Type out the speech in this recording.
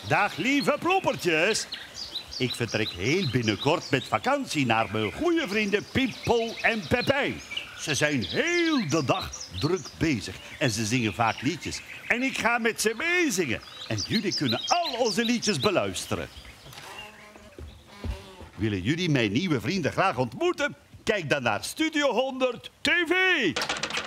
Dag lieve ploppertjes. Ik vertrek heel binnenkort met vakantie naar mijn goede vrienden Pippo en Pepijn. Ze zijn heel de dag druk bezig en ze zingen vaak liedjes. En ik ga met ze meezingen. En jullie kunnen al onze liedjes beluisteren. Willen jullie mijn nieuwe vrienden graag ontmoeten? Kijk dan naar Studio 100 TV.